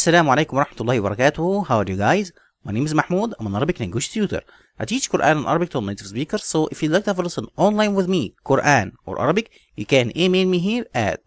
Assalamu alaikum wa rahmatullahi wa barakatuh. How are you guys? My name is Mahmoud. I'm an Arabic language tutor. I teach Quran and Arabic to native speakers. So if you'd like to have a lesson online with me, Quran or Arabic, you can email me here at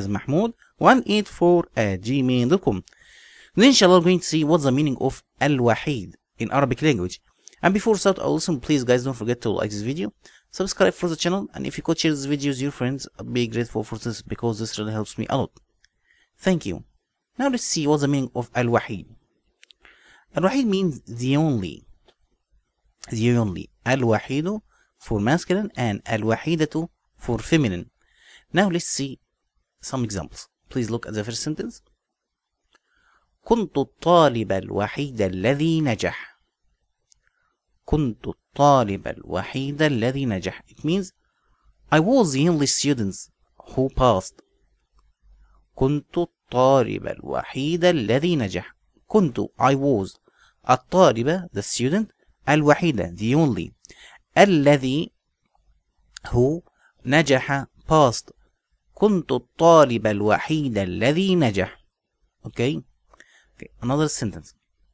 ustazmahmoud184@gmail.com. Then inshallah we're going to see what's the meaning of al-wahid in Arabic language. And before start our lesson, please guys don't forget to like this video, subscribe for the channel, and if you could share this video with your friends, I'd be grateful for this because this really helps me a lot. Thank you. Now let's see what's the meaning of al-wahid. Al-wahid means the only. The only. Al-wahidu for masculine and al-wahidatu for feminine. Now let's see some examples. Please look at the first sentence. كنت الطالب الوحيد الذي نجح. كنت الطالب الوحيد الذي نجح. It means I was the only student who passed. كنت الطالب الوحيد الذي نجح. كنت I was. الطالب the student. الوحيد the only. الذي who نجح passed. كنت الطالب الوحيد الذي نجح. Okay. Another sentence.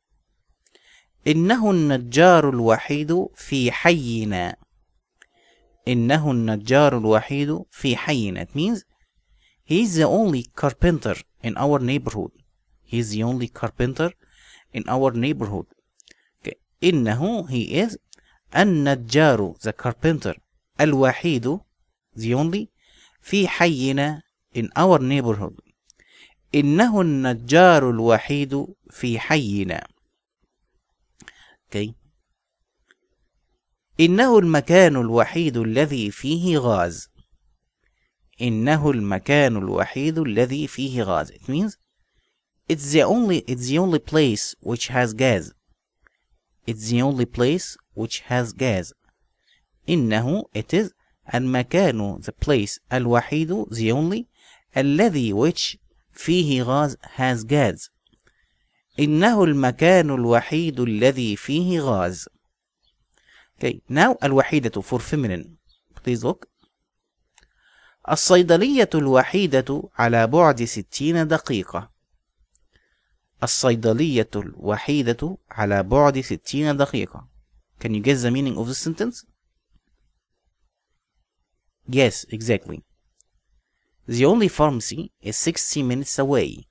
إنه النجار الوحيد في حينا. إنه النجار الوحيد في حينا. It means he is the only carpenter in our neighborhood. He is the only carpenter in our neighborhood. Okay. إنه he is النجار the carpenter الوحيد the only في حينا in our neighborhood. إنه النجار الوحيد في حينا. Okay. إنه المكان الوحيد الذي فيه غاز. إنه المكان الوحيد الذي فيه غاز. It means it's the only place which has gas. It's the only place which has gas. إنه it is المكان the place الوحيد the only الذي which فيه غاز has gas. إنه المكان الوحيد الذي فيه غاز. Okay, now الوحيدة for feminine. Please look. الصيدلية الوحيدة على بعد 60 دقيقة. الصيدلية الوحيدة على بعد 60 دقيقة. Can you guess the meaning of this sentence? Yes, exactly. The only pharmacy is 60 minutes away.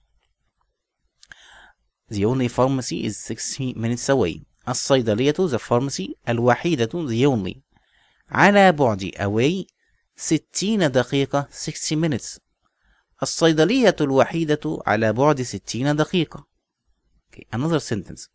The only pharmacy is 60 minutes away. الصيدلية the pharmacy الوحيدة the only على بعد away 60 دقيقة 60 minutes. الصيدلية الوحيدة على بعد 60 دقيقة. Okay, another sentence.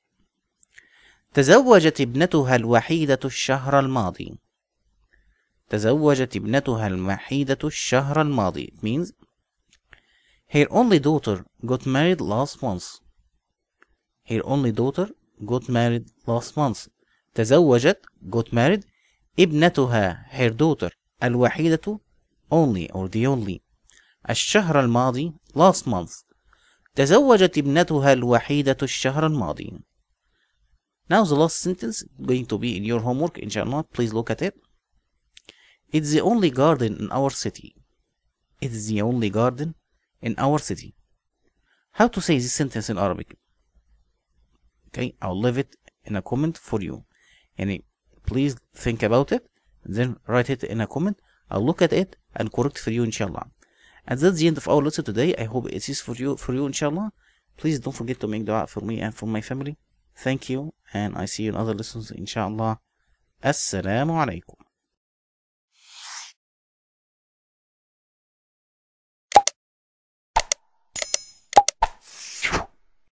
تزوجت ابنتها الوحيدة الشهر الماضي. تزوجت ابنتها الوحيدة الشهر الماضي. It means her only daughter got married last month. Her only daughter got married last month. تزوجت got married. ابنتها her daughter الوحيدة only or the only. الشهر الماضي last month. تزوجت ابنتها الوحيدة الشهر الماضي. Now the last sentence going to be in your homework inshallah. Please look at it. It's the only garden in our city. It's the only garden in our city. How to say this sentence in Arabic? Okay, I'll leave it in a comment for you. And please think about it, then write it in a comment. I'll look at it and correct for you, inshallah. And that's the end of our lesson today. I hope it is for you, inshallah. Please don't forget to make dua for me and for my family. Thank you, and I see you in other lessons, inshallah. Assalamu alaikum.